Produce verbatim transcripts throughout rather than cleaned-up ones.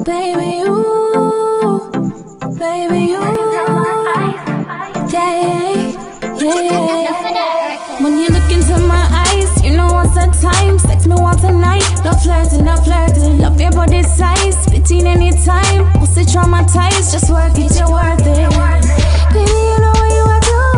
Baby, ooh, baby, ooh, yeah, yeah. When you look into my eyes, you know what's the time. Sex me once a night, no flirting, no flirting. Love your body size, fifteen anytime. Pussy traumatized, just work it, you're worth it. Baby, you know what you are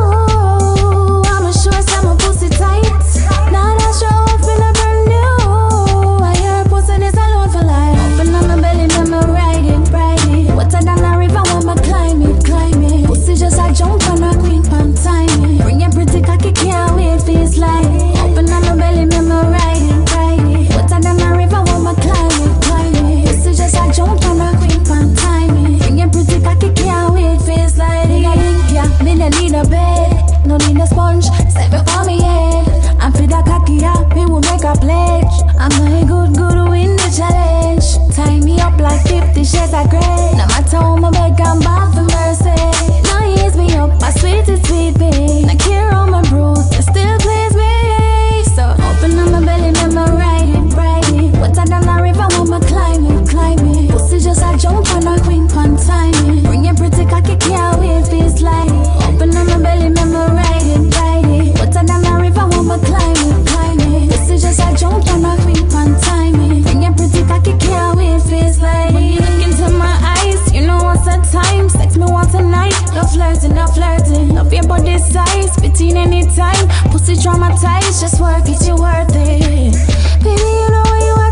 do. I'ma show some my pussy tight. Now that show up in a brand new. I hear pussy this alone for life. Open on my belly, let me ride it, ride it. Wetter than a river, want me climb it, climb it. Pussy just a jump on a queen pan time. Bring your pretty cocky, can't wait for his life. Open on my belly, let me ride it, ride it. Wetter than a river, want me climb it, climb it. Pussy just a jump on a queen pan time. Bring your pretty cocky, can't wait for his life. Me a link, yeah, me no need a bed, no need a sponge. Set me on me head. I'm for the cocky, yeah, me will make a pledge. I'm a good, good win the challenge. Tie me up like fifty shades of grey. No matter how my beg, I'm back for mercy. Now he ease me up, my sweetie, sweet babe. Now care on my bruise, it still please me. So open up my belly, let me ride it, ride it. Wetter than a river, want me climb it, climb it. Pussy just a jump on a queen pan time. Bring your pretty cocky, can't wait for his life. Open up my belly, let me ride it, ride it. Wetter than a river, want me climb it, climb it. Pussy just a jump on a queen pan time. Bring your pretty cocky, can't wait for his life. When you look into my eyes, you know what's the time. Sex me once a night, no flirting, no flirting. Love your body size, fifteen anytime. Pussy traumatized, just work it, you worth it. Baby, you know what you are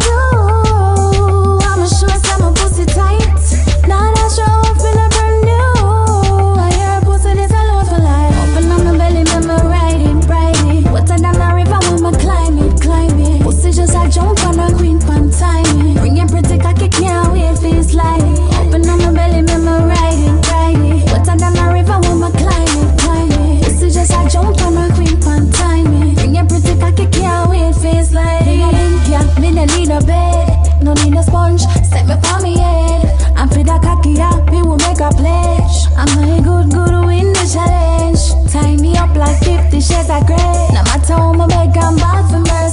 do. I'ma show some my pussy tight. Now that show up in a brand new. I hear pussy this alone for life. Open up my belly, let me ride it, ride it. Wetter than a river, want me climb it, climb it. Pussy just a jump on a queen pan time. Bring your pretty cocky, can't wait for his life. Open up my belly, let me ride it, ride it. Wetter than a river, want me climb it, climb it. Pussy just a jump on a queen pan time. Bring your pretty cocky, can't wait for his life. Me a link, yeah, me no need a bed, no need a sponge. Set me on me head. I'm for the cocky, yeah, me will make a pledge. I'm a good, good win the challenge. Tie me up like fifty shades of grey. No matter how my beg, I'm bad for mercy.